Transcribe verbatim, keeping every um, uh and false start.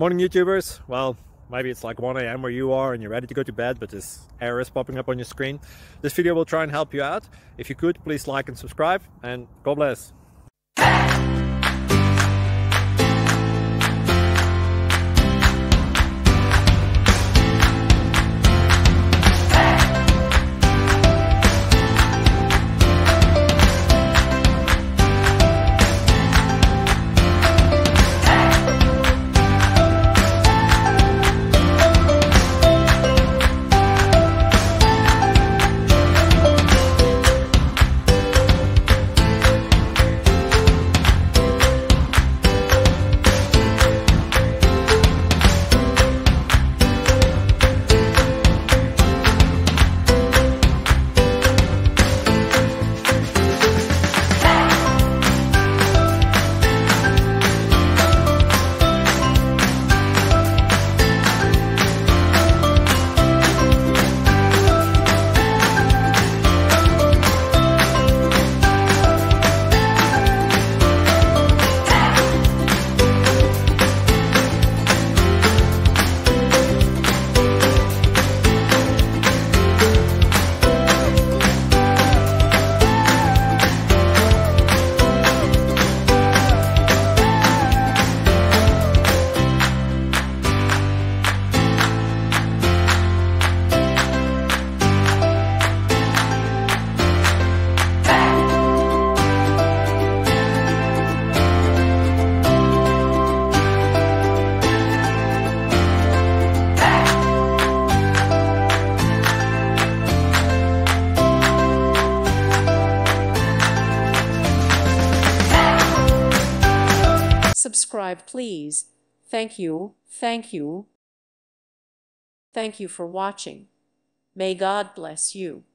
Morning YouTubers. Well, maybe it's like one A M where you are and you're ready to go to bed, but this error is popping up on your screen. This video will try and help you out. If you could, please like and subscribe, and God bless. Subscribe, please. Thank you, thank you. Thank you for watching. May God bless you.